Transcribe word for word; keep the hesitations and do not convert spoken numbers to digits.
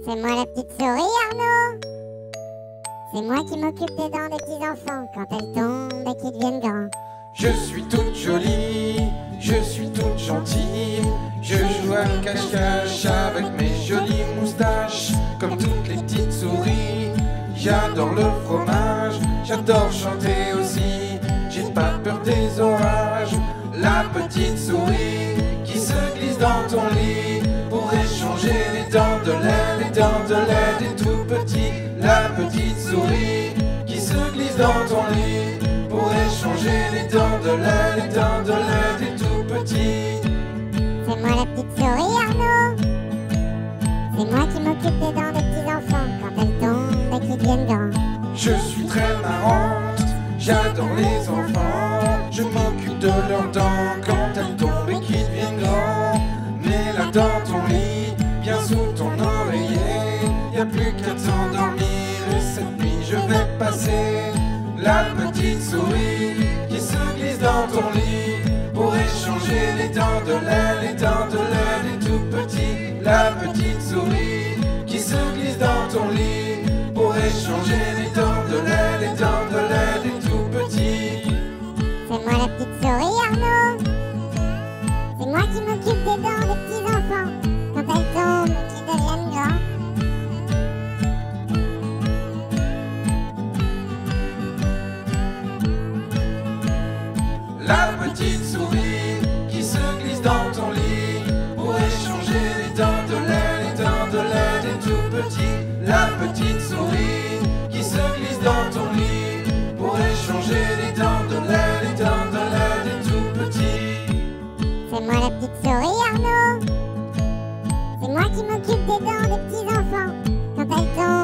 C'est moi la petite souris, Arnaud. C'est moi qui m'occupe des dents des petits-enfants quand elles tombent et qu'ils deviennent grands. Je suis toute jolie, je suis toute gentille. Je joue à cache-cache avec mes jolies moustaches. Comme toutes les petites souris, j'adore le fromage. J'adore chanter aussi, j'ai pas peur des orages. La petite souris qui se glisse dans ton lit pour échanger les dents de lait, les dents de lait des tout petits. La petite souris qui se glisse dans ton lit pour échanger les dents de lait, les dents de lait des tout petits. C'est moi la petite souris, Arnaud. C'est moi qui m'occupe des dents des petits-enfants quand elles tombent et qu'ils deviennent grands. Je suis très marrante, j'adore les enfants. Je m'occupe de leurs dents quand elles tombent et qu'ils deviennent grands. Mais là dans ton lit, bien sous ton oreiller, y'a plus qu'à t'endormir et cette nuit je vais passer. La petite souris qui se glisse dans ton lit pour échanger les dents de lait, les dents de lait des tout petits. La petite souris qui se glisse dans ton lit pour échanger les dents de lait, les dents de lait des tout petits. C'est moi la petite souris, Arnaud. C'est moi qui m'occupe des dents des petits-enfants quand elles tombent et qu'ils deviennent grands. La petite souris qui se glisse dans ton lit pour échanger les dents de lait, les dents de lait des tout petits. La petite souris qui se glisse dans ton lit pour échanger les dents de lait, les dents de lait des tout petits. C'est moi la petite souris, Arnaud. C'est moi qui m'occupe des dents des petits-enfants quand elles tombent